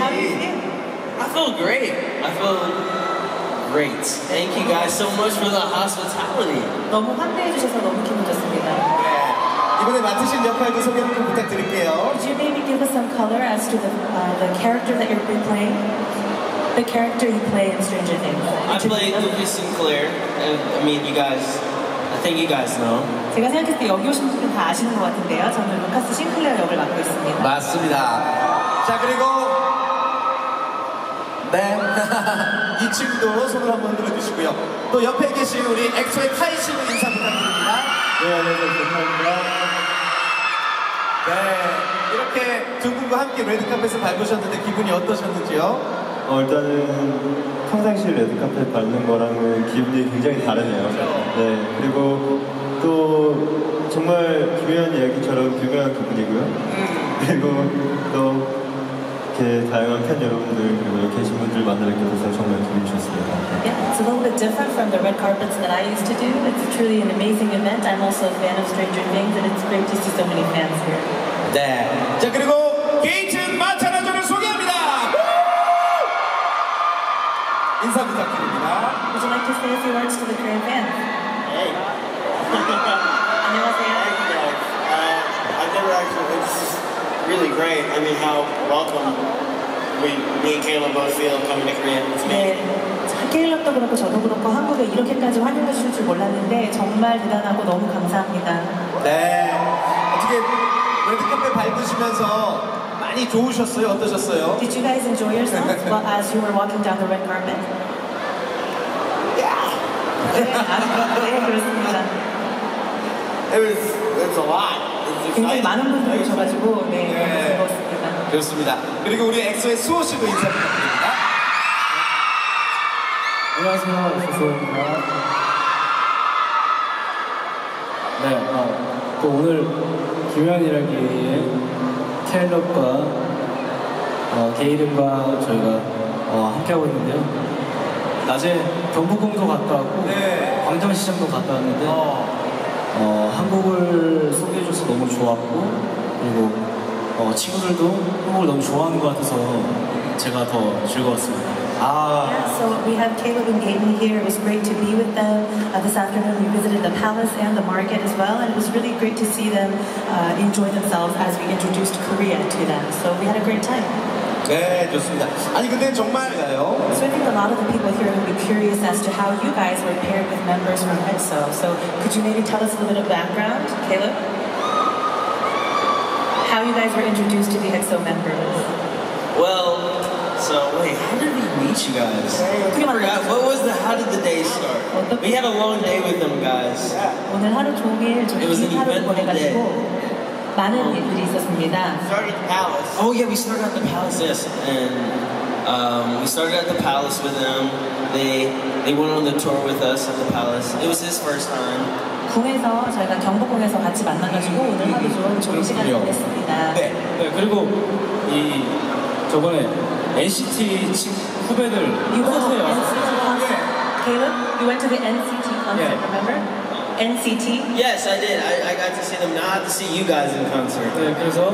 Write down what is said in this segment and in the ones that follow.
How do you feel? I feel great. I feel great. Thank you guys so much for the hospitality. 너무 환대해 주셔서 너무 기분 좋습니다. 네. 이번에 맡으신 역할도 소개 좀 부탁드릴게요. Could you maybe give us some color as to the character that you're playing? The character you play in Stranger Things. I play Lucas Sinclair. I mean, I think you guys know. 제가 생각했을 때 여기 오신 분들은 다 아시는 것 같은데요. 저는 루카스 싱클레어 역을 맡고 있습니다. 맞습니다. 자, 그리고 네. 2층도 손을 한번 들어주시고요. 또 옆에 계신 우리 엑소의 카이 씨는 인사 부탁드립니다. 네, 안녕하세요. 카이입니다. 네. 이렇게 두 분과 함께 레드카펫을 밟으셨는데 기분이 어떠셨는지요? 일단은 평상시 레드카펫 밟는 거랑은 기분이 굉장히 다르네요. 네, 그리고 또 정말 교묘한 이야기처럼 교묘한 기분이고요. 그리고 또 이렇게 다양한 팬 여러분들 그리고 여기 계신 분들 만나 뵙게 돼서 정말 기분이 좋습니다. Yeah, it's a little bit different from the red carpets that I used to do. It's truly an amazing event. I'm also a fan of Stranger Things, and it's great to see so many fans here. 네. 자, 그리고 게이트 마차라조를 소개합니다. 인사 부탁드립니다. Would you like to say a few words to the Korean fans? Hey. 안녕하세요. Thank you guys. I've never actually, it's really great. I mean, how welcome me and Caleb both feel coming to Korea. It's amazing. 네, 케일럽도 그렇고 저도 그렇고 한국에 이렇게까지 환영해 주실 줄 몰랐는데 정말 대단하고 너무 감사합니다. 네. 어떻게 레드카펫 밟으시면서 많이 좋으셨어요? 어떠셨어요? Did you guys enjoy yourselves as you were walking down the red carpet? 네, 그렇습니다. It was a lot. 굉장히 많은 분들이 오셔가지고 네, 네. 너무 즐거웠습니다. 그렇습니다. 그리고 우리 엑소의 수호 씨도 인사 부탁드립니다. 안녕하세요, 수호입니다. 네, 또 오늘 기묘한 이야기에 캘럽과 게이른과 저희가 함께하고 있는데요. 낮에 경복궁도 갔다 왔고 네. 광장시장도 갔다 왔는데 한국을 소개해줘서 너무 좋았고 그리고 친구들도 한국을 너무 좋아하는 것 같아서 제가 더 즐거웠습니다. Yeah, so we have Caleb and Gaten here. It was great to be with them. This afternoon we visited the palace and the market as well, and it was really great to see them enjoy themselves as we introduced Korea to them. So we had a great time. 네, 좋습니다. 아니 근데 정말요. So I think a lot of the people here will be curious as to how you guys were paired with members from EXO. So could you maybe tell us a little bit of background, Caleb? How you guys were introduced to the EXO members? Well, so wait, how did we meet you guys? I forgot. How did the day start? We had a long day with them guys. 오늘 하루 종일 좀 It was an 긴 하루를 eventful day. 보내가지고 많은 일들이 있었습니다. Started at the palace. Oh yeah, we started at the palace. Yes, and we started at the palace with them. They went on the tour with us at the palace. It was his first time. 궁에서 저희가 경복궁에서 같이 만나가지고 오늘 하루 종일 좋은 시간을 보냈습니다. 네. 네, 그리고 저번에 NCT 후배들 You went to the 콘서트에 NCT 왔었어요. concert. Caleb, you went to the NCT concert, Yeah. remember? NCT? Yes, I did. I got to see them. Now I have to see you guys in concert. 네, 그래서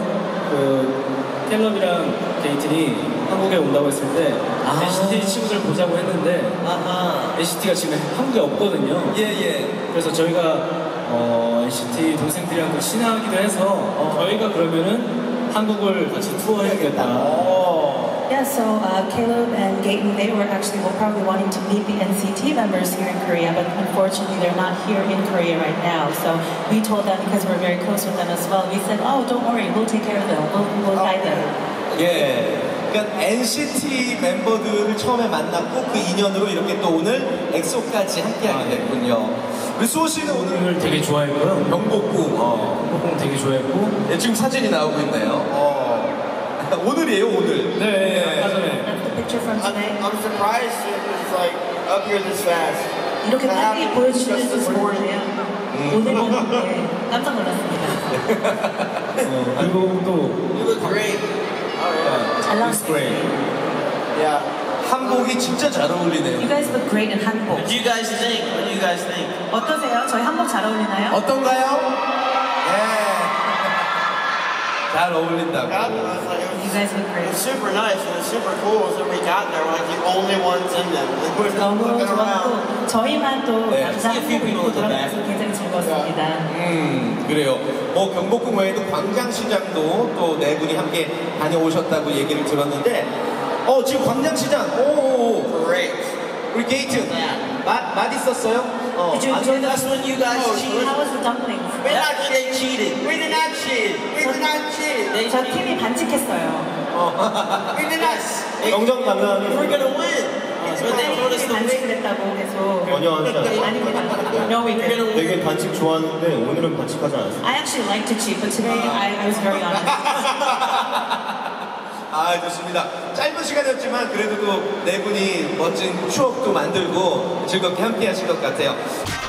캘럽이랑 게이튼이 한국에 온다고 했을 때 NCT 친구들 보자고 했는데 NCT가 지금 한국에 없거든요. 예. 그래서 저희가 NCT 동생들이랑도 친하기도 해서 저희가 그러면은 한국을 같이 투어해야겠다. Yeah, so Caleb and Gaten, they were actually probably wanting to meet the NCT members here in Korea, but unfortunately they're not here in Korea right now. So we told them, because we're very close with them as well, we said, oh, don't worry, we'll take care of them, we'll guide them. 예. 그러니까 NCT 멤버들을 처음에 만났고 그 인연으로 이렇게 또 오늘 엑소까지 함께하게 됐군요. 우리 수호 씨는 오늘 되게 좋아했고요. 경복궁. 경복궁 되게 좋아했고. 네, 지금 사진이 나오고 있네요. 오늘이에요, 오늘. 네, 아까 전에. That's the picture from today. I'm surprised it was like up here this fast. 이렇게 빨리 보여주실 Just 줄 this morning. 몰랐네요. 오늘 보는데 깜짝 놀랐습니다. 그리고 또 You look great. 잘 Looks 나왔어요. great. Yeah. 한복이 진짜 잘 어울리네요. You guys look great in 한복. What do you guys think? What do you guys think? 어떠세요? 저희 한복 잘 어울리나요? 어떤가요? 네. 잘 어울린다고. got there, it was like, You guys look it great. was super nice and it was super cool. So we got there, we're like the only ones in them. And we're just 너무 looking around. 좋았고 저희만 또 네. 남자 See a few 한복 people 입고 in the back. 돌아가면서 굉장히 즐거웠습니다. 그래요. 뭐 경복궁 외에도 광장시장도 또 네 분이 함께 다녀오셨다고 얘기를 들었는데, 지금 광장시장, Great. 우리 게이트 맛있었어요? Did you enjoy the That's when you guys cheated. How was the dumplings? We did not That's when they cheat. cheated. We did not cheat. We did not cheat. 저 팀이 반칙했어요. We did not. 정정 We're 가능하면 gonna win. But they told us 팀이 to win. 반칙을 했다고 계속. 전혀 하지 않아요. 아닙니다. No, we We're gonna didn't. 되게 반칙 좋아하는데 오늘은 반칙하지 않았어요. I actually like to cheat, but today I was very honest. 좋습니다. 짧은 시간이었지만 그래도 네 분이 멋진 추억도 만들고 즐겁게 함께 하신 것 같아요.